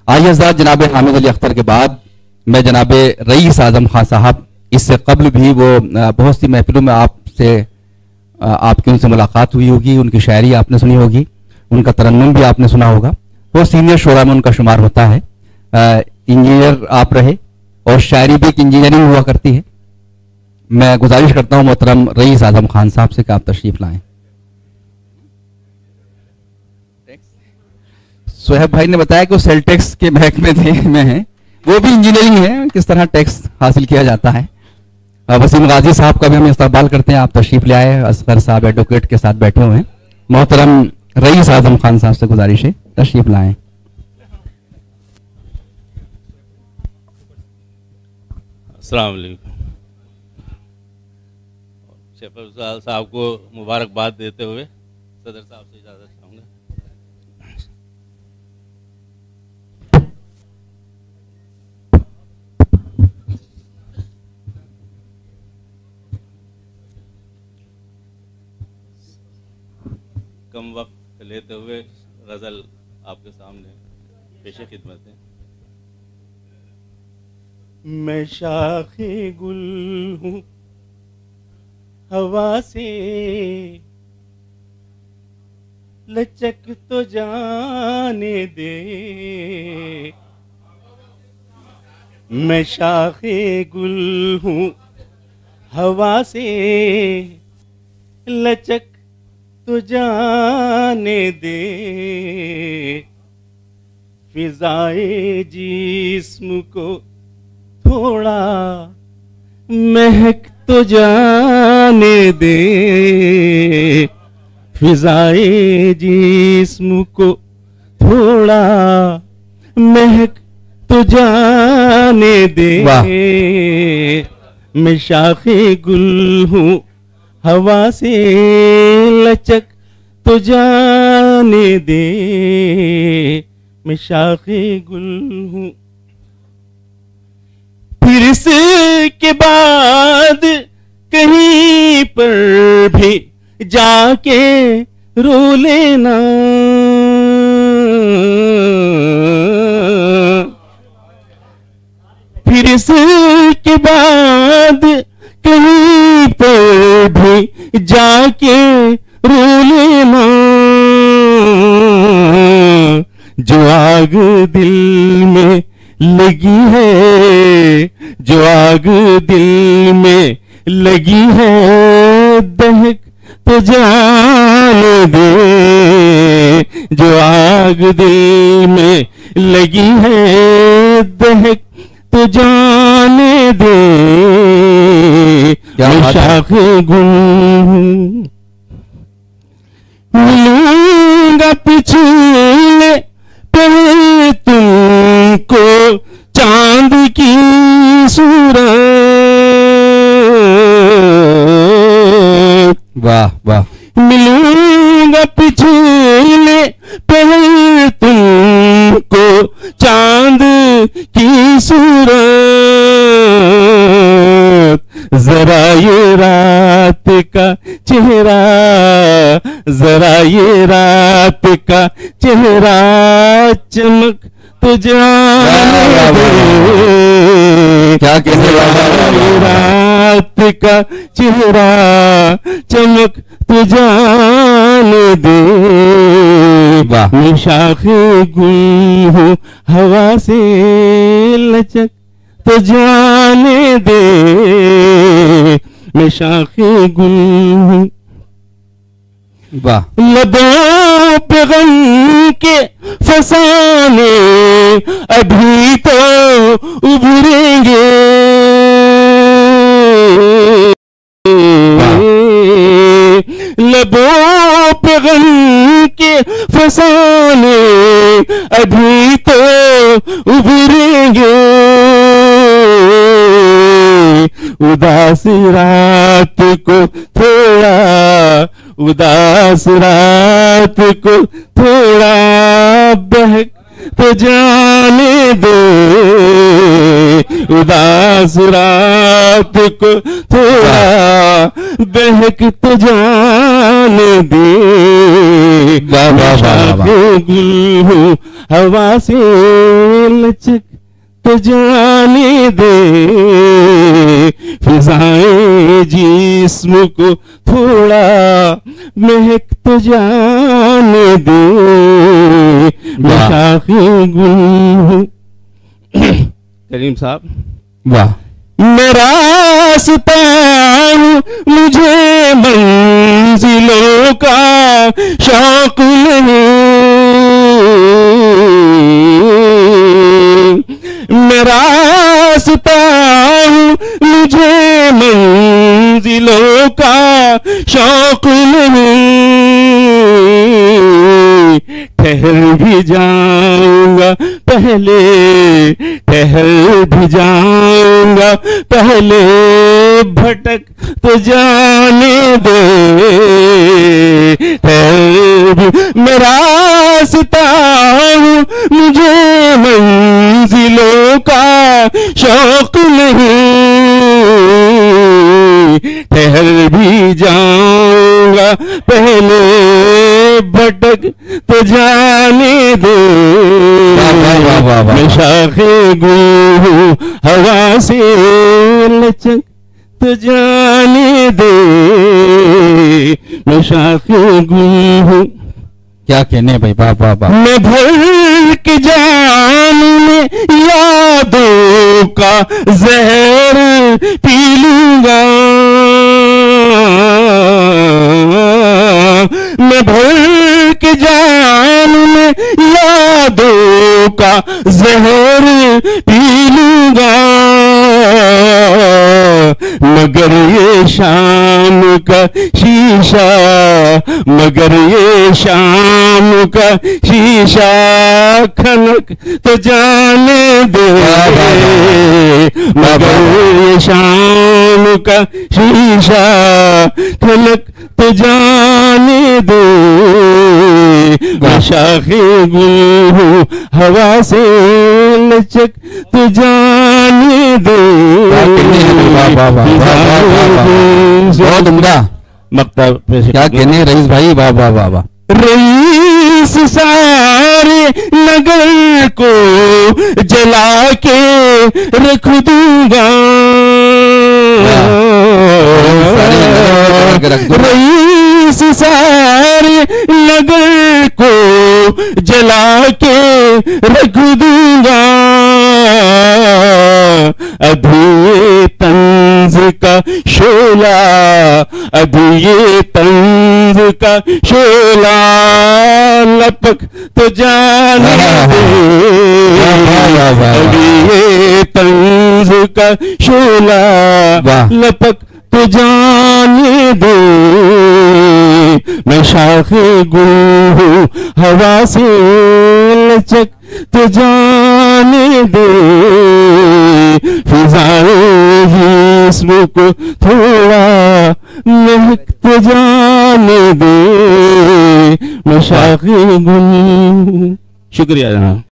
आइए हज़रात, जनाब हामिद अली अख्तर के बाद मैं जनाब रईस आज़म खान साहब, इससे कबल भी वो बहुत सी महफिलों में आपकी उनसे मुलाकात हुई होगी, उनकी शायरी आपने सुनी होगी, उनका तरन्नुम भी आपने सुना होगा। वो सीनियर शोरा में उनका शुमार होता है। इंजीनियर आप रहे और शायरी भी एक इंजीनियरिंग हुआ करती है। मैं गुजारिश करता हूँ मोहतरम रईस आज़म खान साहब से कि आप तशरीफ लाएं। सोहेब भाई ने बताया कि वो सेल टैक्स के महकमे में हैं, वो भी इंजीनियरिंग है, किस तरह टैक्स हासिल किया जाता है। वसीम गाजी साहब का भी हम इस्तकबाल करते हैं, आप तशरीफ ले आए। असगर साहब एडवोकेट के साथ बैठे हुए हैं। मोहतरम रईस आज़म खान साहब से गुजारिश है, तशरीफ लाएं। अस्सलाम वालेकुम। शेफर साहब को मुबारकबाद देते हुए सदर साहब से इजाज़त चाहूँगा। कम वक्त लेते हुए गज़ल आपके सामने पेश खिदमत है। मैं शाखे गुल हूँ हवा से, लचक तो जाने दे। मैं शाखे गुल हूँ हवा से, लचक तो जाने दे। फिजाए जिस्म को थोड़ा महक तो जाने दे। फिजाए जिस्म को थोड़ा महक तो जाने दे। मैं शाखे गुल हूँ हवा से, लचक तो जाने दे। मैं शाखे गुल हूँ। फिर इसके बाद कहीं पर भी जाके रो लेना। फिर इसके बाद कहीं पर भी जाके रो लेना। जो आग दिल में लगी है, जो आग दिल में लगी है, दहक तो जाने दे। जो आग दिल में लगी है, दहक तो जाने दे। शाख गुल मिलूंगा पिछले पे तुमको चांद की सूरत। वाह वाह। मिलूंगा पिछले पे तुमको चांद की सूरत। जरा ये रात का चेहरा, जरा ये रात का चेहरा चमक तो जाने दे। क्या कहने वाला। रात का चेहरा चमक तो जाने दे। मैं शाखे गुल हूँ हवा से, लचक तो जाने दे। मैं शाखे गुल हूँ। लबों पे गम के फसाने अभी तो उभरेंगे। लबों पे गम के फसाने अभी तो उभरेंगे। उदास रात को थोड़ा, उदास रात को थोड़ा बहक तो जाने दे। उदास रात को थोड़ा बहक तो जाने दे। गुल हवा से लचक तो जाने दे, फिजाएं जिस्म को थोड़ा महक तो जाने दे, मैं शाखे गुल हूँ। करीम साहब वाह, मैं रास्ता हूँ, मुझे मंजिलों का शौक नहीं, मैं रास्ता हूँ, मुझे मंजिलों का शौक नहीं, ठहर भी जाऊंगा पहले, ठहर भी जाऊंगा पहले, भटक तो जाने दे, ठहर भी, मैं रास्ता हूँ, मुझे मंजिलों का शौक नहीं, ठहर भी जाऊंगा पहले, भटक तो जाने दे, मैं शाखे गुल हूँ, हवा से लचक तो जाने दे, मैं शाखे गुल हूँ। क्या कहने भाई, वाह वाह वाह। मैं भर के जान में यादों का जहर पी लूंगा, मैं भर के जान में यादों का जहर पी लूंगा, मगर ये शाम का शीशा, मगर ये शाम का शीशा खनक तो जाने दे, मगर ये शाम का शीशा खनक तो जाने दे, मैं शाखे गुल हूँ, हवा से लचक तो जाने दे, बहुत उम्दा मक्ता। क्या कहने रईस भाई, वाह वाह वाह वाह। रईस सारे नगर को जला के रख दूंगा, रईस सारे नगर को जला के रख दूंगा, अभी ये तंज का शोला, अभी ये तंज का शोला लपक तो जाने दे, अभी ये तंज का शोला लपक तो जाने दे, मैं शाखे गुल हूँ, हवा से लचक तो जाने दे, फिजाएं जिस्म को थोड़ा महक तो जाने दे, मैं शाखे गुल। शुक्रिया जनाब।